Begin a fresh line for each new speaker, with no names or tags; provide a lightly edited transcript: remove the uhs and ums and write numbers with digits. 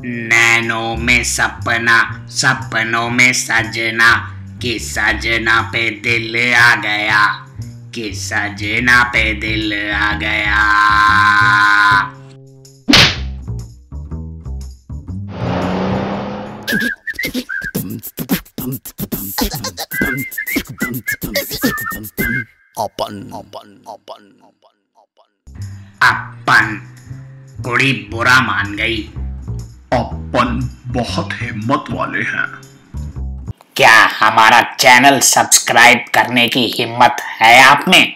नैनों में सपना, सपनों में सजना, कि सजना पे दिल आ गया, कि सजना पे दिल आ गया। अपन कुड़ी बुरा मान गई।
अपन बहुत हिम्मत वाले हैं।
क्या हमारा चैनल सब्सक्राइब करने की हिम्मत है आप में?